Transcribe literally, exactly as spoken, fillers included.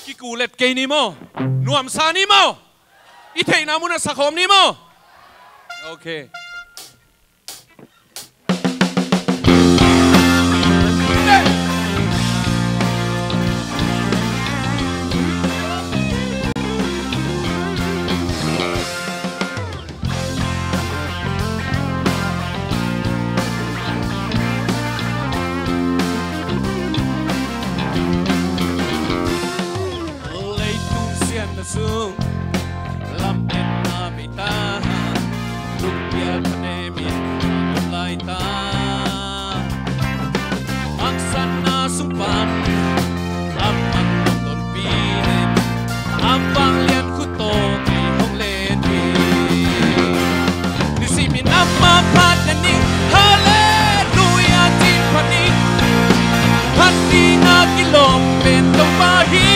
Kikulet kay nimo. Nuam sa nimo. Itay na mo na sa kom nimo. Okay. Sung lam em na bita lupia kanemi mulai ta maksan na sumpan aman ton pinen abang lian kuto ki hong leti di simi nama padani haleluya tin pani hati na kilom bento pahi